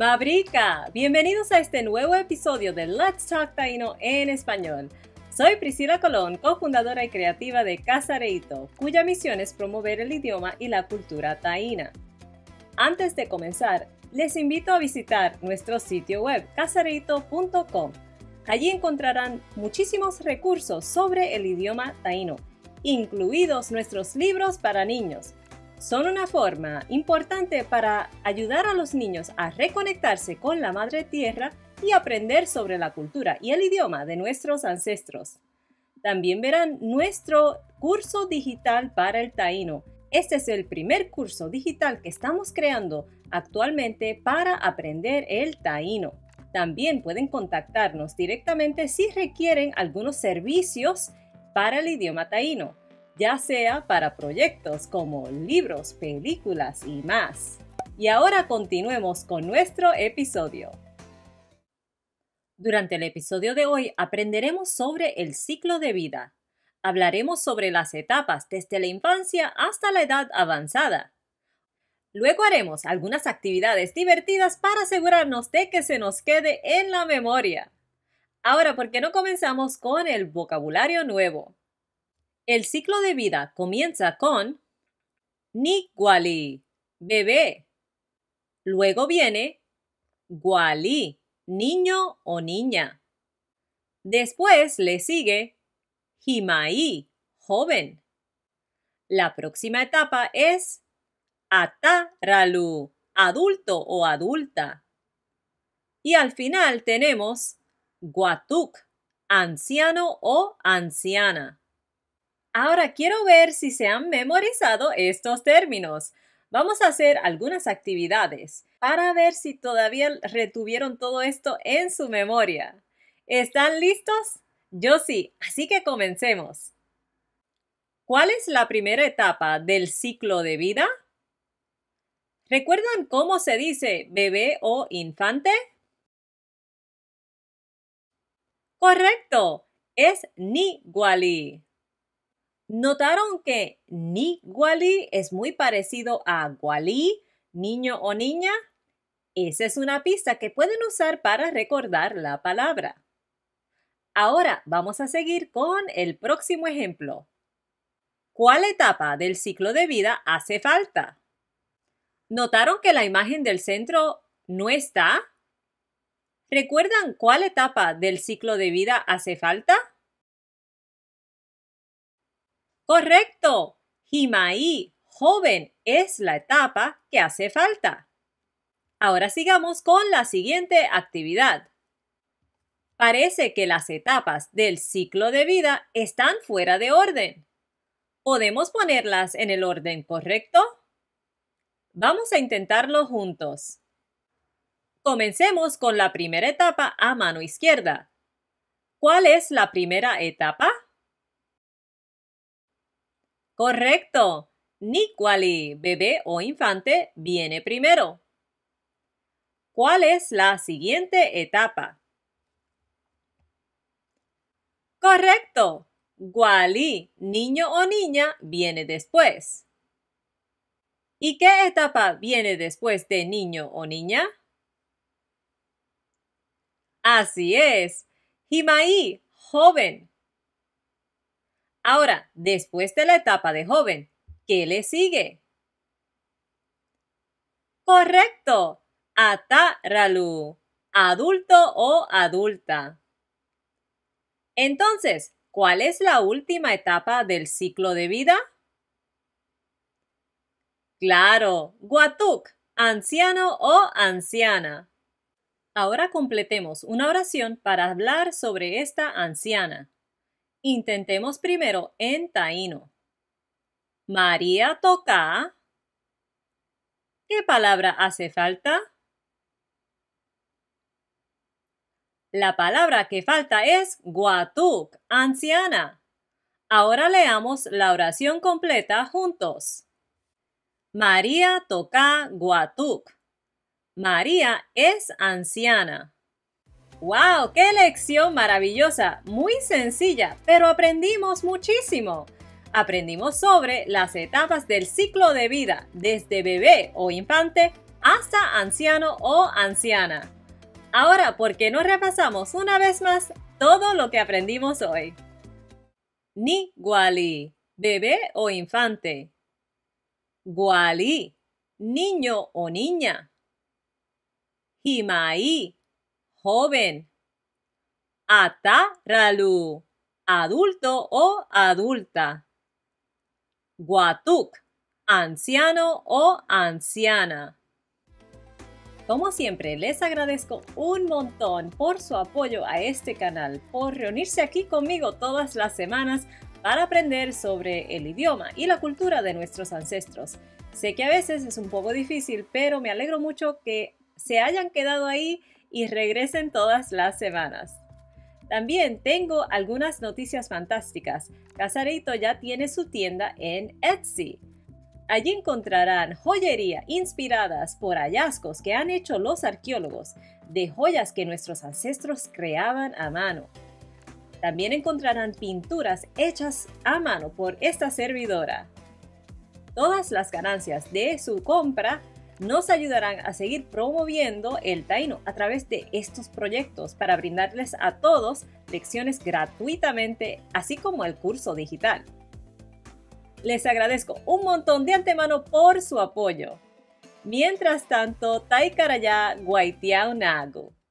Mabrika, bienvenidos a este nuevo episodio de Let's Talk Taíno en español. Soy Priscila Colón, cofundadora y creativa de Casareito, cuya misión es promover el idioma y la cultura taína. Antes de comenzar, les invito a visitar nuestro sitio web casareito.com. Allí encontrarán muchísimos recursos sobre el idioma taíno, incluidos nuestros libros para niños. Son una forma importante para ayudar a los niños a reconectarse con la Madre Tierra y aprender sobre la cultura y el idioma de nuestros ancestros. También verán nuestro curso digital para el taíno. Este es el primer curso digital que estamos creando actualmente para aprender el taíno. También pueden contactarnos directamente si requieren algunos servicios para el idioma taíno, ya sea para proyectos como libros, películas y más. Y ahora continuemos con nuestro episodio. Durante el episodio de hoy aprenderemos sobre el ciclo de vida. Hablaremos sobre las etapas desde la infancia hasta la edad avanzada. Luego haremos algunas actividades divertidas para asegurarnos de que se nos quede en la memoria. Ahora, ¿por qué no comenzamos con el vocabulario nuevo? El ciclo de vida comienza con Nikwali, bebé. Luego viene Gwali, niño o niña. Después le sigue Himai, joven. La próxima etapa es Ataralu, adulto o adulta. Y al final tenemos Guatuk, anciano o anciana. Ahora quiero ver si se han memorizado estos términos. Vamos a hacer algunas actividades para ver si todavía retuvieron todo esto en su memoria. ¿Están listos? Yo sí, así que comencemos. ¿Cuál es la primera etapa del ciclo de vida? ¿Recuerdan cómo se dice bebé o infante? Correcto, es Nikwali. ¿Notaron que Nikwali es muy parecido a Gwali, niño o niña? Esa es una pista que pueden usar para recordar la palabra. Ahora vamos a seguir con el próximo ejemplo. ¿Cuál etapa del ciclo de vida hace falta? ¿Notaron que la imagen del centro no está? ¿Recuerdan cuál etapa del ciclo de vida hace falta? Correcto. Himai, joven, es la etapa que hace falta. Ahora sigamos con la siguiente actividad. Parece que las etapas del ciclo de vida están fuera de orden. ¿Podemos ponerlas en el orden correcto? Vamos a intentarlo juntos. Comencemos con la primera etapa a mano izquierda. ¿Cuál es la primera etapa? Correcto. Nikwali, bebé o infante, viene primero. ¿Cuál es la siguiente etapa? Correcto. Gwali, niño o niña, viene después. ¿Y qué etapa viene después de niño o niña? Así es. Himai, joven. Ahora, después de la etapa de joven, ¿qué le sigue? Correcto. Ataralu, adulto o adulta. Entonces, ¿cuál es la última etapa del ciclo de vida? Claro, Guatuk, anciano o anciana. Ahora completemos una oración para hablar sobre esta anciana. Intentemos primero en taíno. María toca. ¿Qué palabra hace falta? La palabra que falta es Guatuk, anciana. Ahora leamos la oración completa juntos. María toca Guatuk. María es anciana. ¡Wow! ¡Qué lección maravillosa! Muy sencilla, pero aprendimos muchísimo. Aprendimos sobre las etapas del ciclo de vida, desde bebé o infante hasta anciano o anciana. Ahora, ¿por qué no repasamos una vez más todo lo que aprendimos hoy? Ni guali, bebé o infante. Guali, niño o niña. Himai, joven. Ataralu, adulto o adulta. Guatuk, anciano o anciana. Como siempre, les agradezco un montón por su apoyo a este canal, por reunirse aquí conmigo todas las semanas para aprender sobre el idioma y la cultura de nuestros ancestros. Sé que a veces es un poco difícil, pero me alegro mucho que se hayan quedado ahí y regresen todas las semanas. También tengo algunas noticias fantásticas. Casarito ya tiene su tienda en Etsy. Allí encontrarán joyería inspiradas por hallazgos que han hecho los arqueólogos de joyas que nuestros ancestros creaban a mano. También encontrarán pinturas hechas a mano por esta servidora. Todas las ganancias de su compra nos ayudarán a seguir promoviendo el taíno a través de estos proyectos para brindarles a todos lecciones gratuitamente, así como el curso digital. Les agradezco un montón de antemano por su apoyo. Mientras tanto, Taikaraya Guaitiao Nagu.